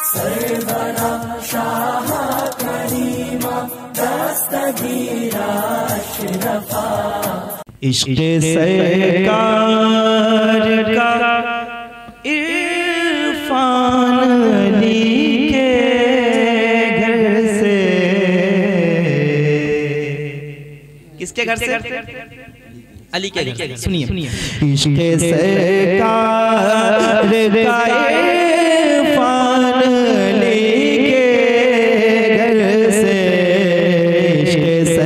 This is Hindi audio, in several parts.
सरवरा शाह करीमा दस्तगीरा अशरफा। इश्क़ सरकार का इरफान अली के घर से। किसके घर से? अली के घर से। सुनिए, इश्क़ सरकार का इरफान अली के घर से। इश्क़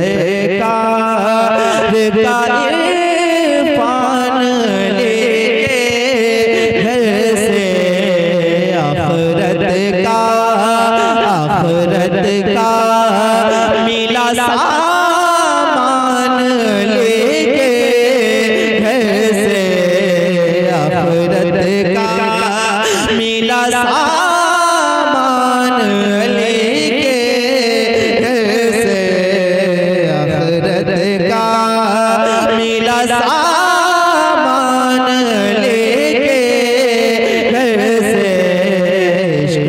सरकार का इरफान अली के घर से। आखिरत का मिला सामान लेके घर से। आखिरत का मिला सामान लेके घर से। आखिरत का मिला सामान लेके घर से। इश्क़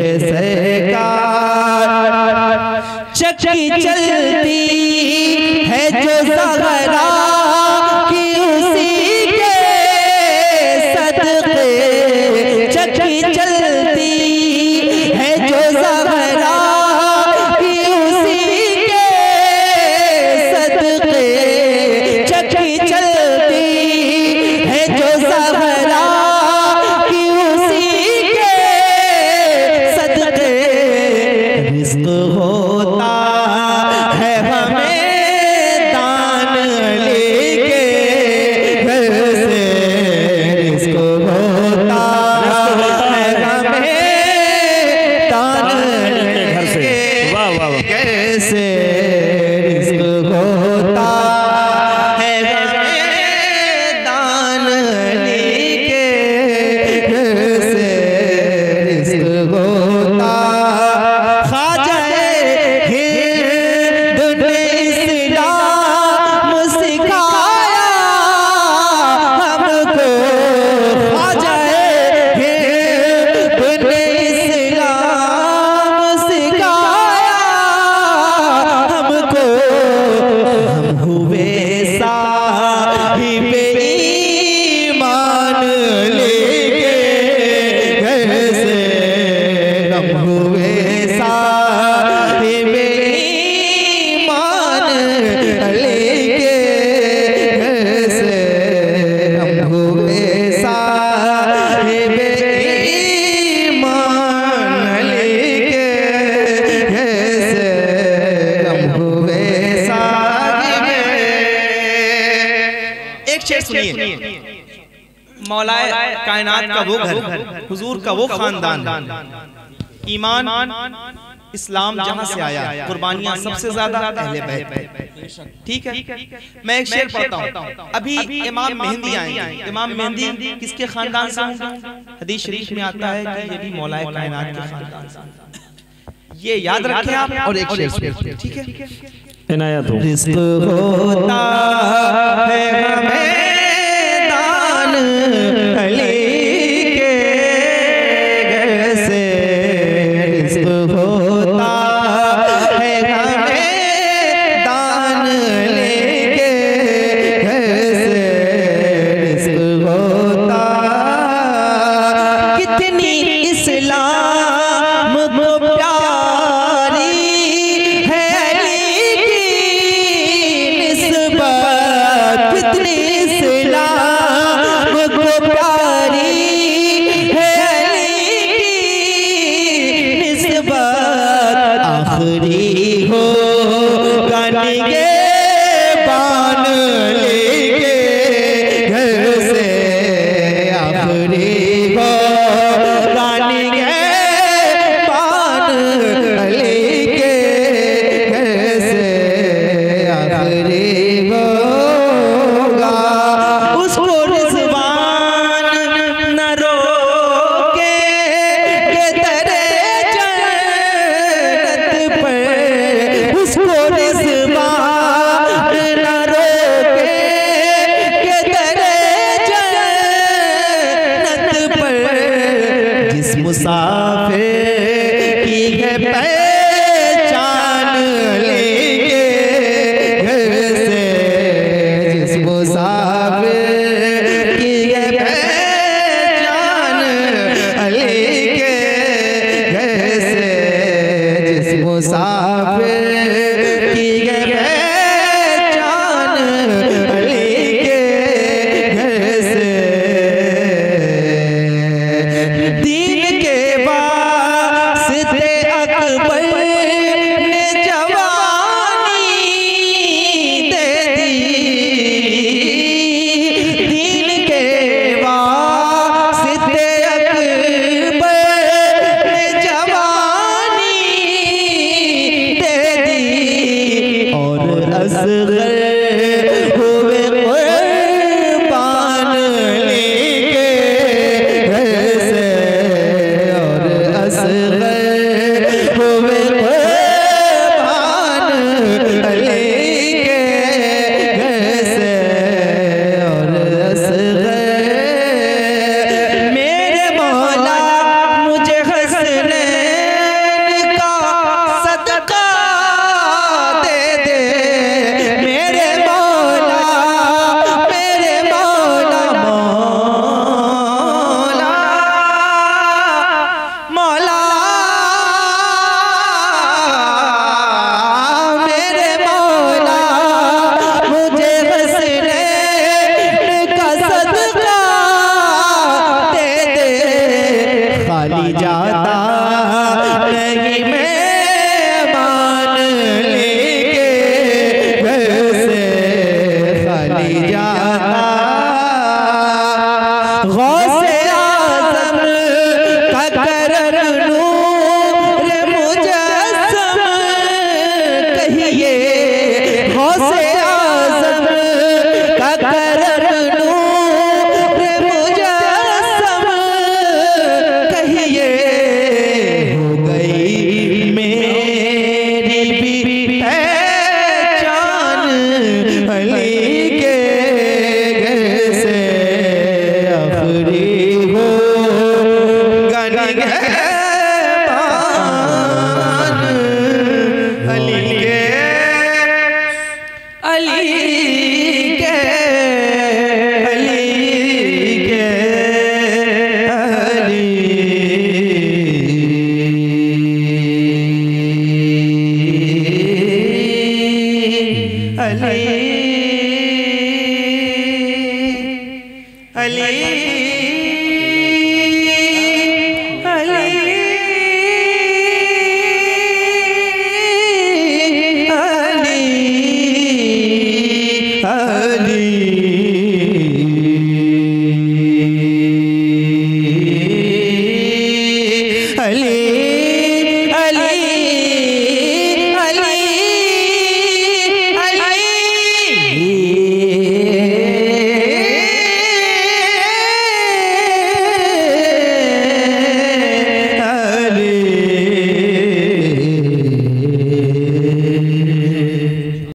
सरकार चक्की चलती है जो ज़हरा की उसी के सदक़े। चक्की चलती है जो ज़हरा की उसी के सदक़े। चक्की चलती है जो ज़हरा की उसी के सदक़े। रिज़्क़ होता है हमें दान लेके घर से। रिज़्क़ होता है हमें दान लेके घर से। रिज़्क़ होता है हमें दान लेके घर से। रिज़्क़ होता ख्वाजा हिंद ने इस्लाम सिखाया हमको। ख्वाजा हिंद ने इस्लाम सिखाया हमको। हम हुए साहिबे ईमान लेके घर से। हम हुए साहिबे ईमान लेके घर से। हम हुए साहिबे ईमान लेके घर से। हम हुए साहिबे। एक शेर सुनिए। मौलाए कायनात का वो घर, हुजूर का वो खानदान, ईमान इस्लाम जहां से आया, कुर्बानियां सबसे ज्यादा अहले बैत। ठीक है, मैं एक शेर पढ़ता हूं। अभी इमाम मेहंदी आएंगे। इमाम मेहंदी किसके खानदान से होंगे? हदीस शरीफ में आता है कि ये भी मौलाए कायनात के खानदान से। ये याद रखें आप। और एक शेर, ठीक है, इनायत हो। रिज़्क़ होता है हमें दान अली के घर से। रिज़्क़ होता है हमें दान लेके घर से। रिज़्क़ होता कितनी इस्लाम को प्यारी है अली की निस्बत। कितनी इस्लाम को प्यारी है अली की निस्बत। आखिरी हो गाने बान लेके घर से। आखिरी हो गाने बान लेके घर से। आखिरी होगा उसको रिज़वान न रोके के तेरे जन्नत पर। पैगंबर